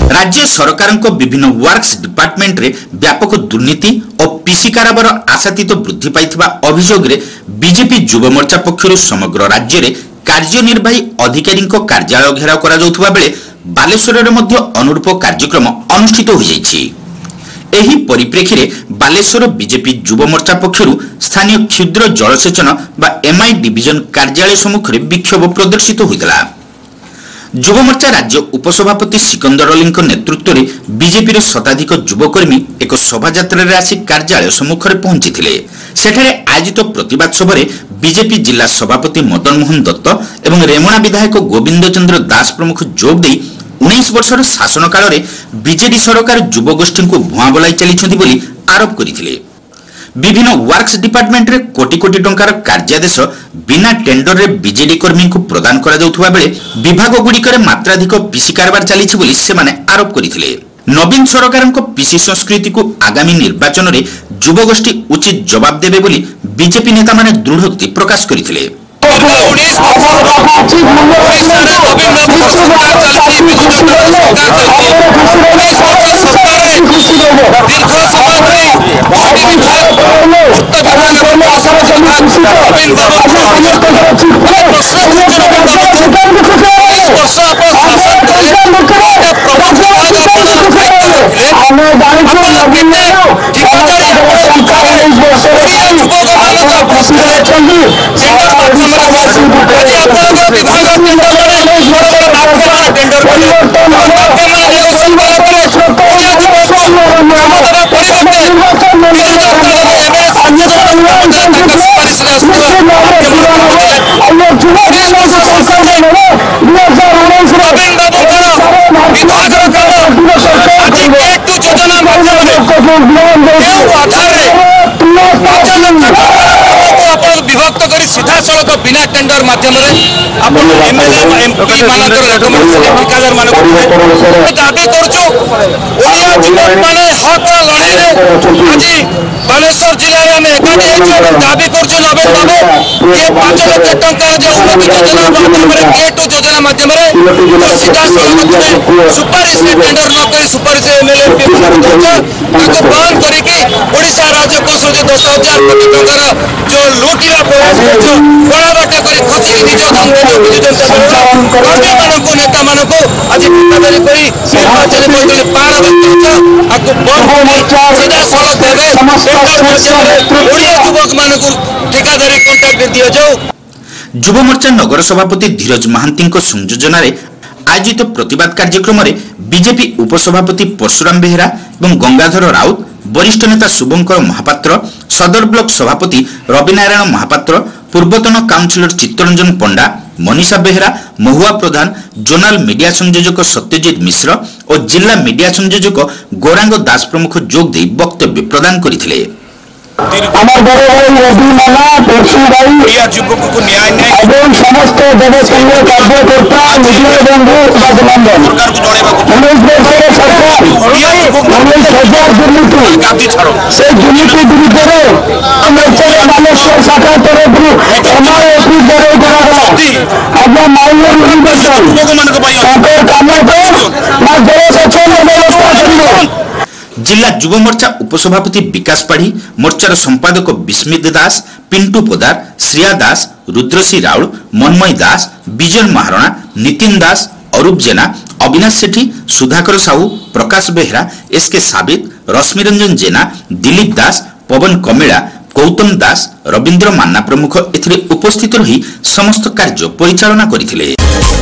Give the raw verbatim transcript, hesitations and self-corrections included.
राज्य सरकार विभिन्न वर्क्स डिपार्टमेंट रे व्यापक दुर्नीति और पीसी काराबार आशातीत वृद्धि पाइथिबा अभियोग रे बीजेपी युव मोर्चा पक्षरु समग्र राज्य रे कार्यनिर्वाही अधिकारी कार्यालय घेराव करा जाउथबा बेले बालेश्वर रे मध्य अनुरूप कार्यक्रम अनुष्ठित हो जाइछि। एही परिप्रेक्षी रे बालेश्वर बीजेपी युव मोर्चा पक्षरु स्थानीय क्षुद्र जलसेचन बा एमआई डिविजन कार्यालय सम्मुख रे विक्षोभ प्रदर्शित होइतला। युव मोर्चा राज्य उपसभापति सिकंदर अली नेतृत्व में बीजेपी शताधिक युवकर्मी एक शोभायात्रा आसी कार्यालय सम्मुख में पहुंची थे। सेठारे आयोजित प्रतिवाद सभा बीजेपी जिला सभापति मदन मोहन दत्त एवं रेमुणा विधायक गोविंद चंद्र दास प्रमुख जोग दे उन्नीस वर्षर शासन काल में बीजेडी सरकार युवगोष्ठी को भुआ बोलाई चली आरोप करते। विभिन्न वर्क्स डिपार्टमेंट रे कोटी कोटी टंकार कार्यादेश बिना टेंडर रे बीजेडी कर्मी को प्रदान करा जाउथबा बेले विभाग गुडी करे मात्राधिक पीसी कारबार चलीछि बोली से माने आरोप करिथिले। नवीन सरकार को पीसी संस्कृति को आगामी निर्वाचन रे युवगोष्ठी उचित जवाब देबे बोली बीजेपी नेता माने दृढ़ोक्ति प्रकाश करिथिले। विभक्त कर सीधा सड़क बिना टेंडर माध्यम एमएलए एमपी मान ठिकादार मान दाबी कर माने हक लड़ाई आज बालेश्वर जिले में एकाठी दाबी कर नवीन बाबू ये पांच लक्ष टंकार जो उन्नति योजना माध्यम ए टू योजना माध्यम सीधा सड़क सुपारिश टेंडर न कर सुपारिश एमएलए एमपी बंद करके ओडिशा राज्य कोष जो दस हजार कोटी टंकार जो लुटिया प्रयास बड़ा बाटे कर खसी निज धंधे बिजु जनता मान नेता मान आज ठिकादारी कर निर्वाचन में पाण आपको बंद सीधा सड़क देवे ओडिया युवक मान ठिकादारी कॉन्ट्रैक्ट दिया जाओ। युव मोर्चा नगर सभापति धीरज महांती संयोजन आयोजित प्रतिवाद कार्यक्रम में बीजेपी उपसभापति परशुराम बेहेरा और गंगाधर राउत वरिष्ठ नेता शुभंकर महापात्र सदर ब्लॉक सभापति रविनारायण महापात्र पूर्वतन councillor Chittaranjan Panda Manisha Behera Mahua Pradhan zonal media संयोजक सत्यजित मिश्र और जिला मीडिया संयोजक गौरांग दास प्रमुख जोग दे वक्तव्य प्रदान करथिले। जिला युव मोर्चा उपसभापति विकास पाढ़ी मोर्चार संपादक विस्मित दास पिंटू पोदार श्रिया दास रुद्रसी राउल मनमय दास विजय महारणा नितिन दास अरूप जेना अविनाश सेठी सुधाकर साहू प्रकाश बेहरा एसके साबित रश्मिरंजन जेना दिलीप दास पवन कमिला गौतम दास रविंद्र मान्ना प्रमुख एथिरे उपस्थित रही समस्त कार्य परिचालना करथिले।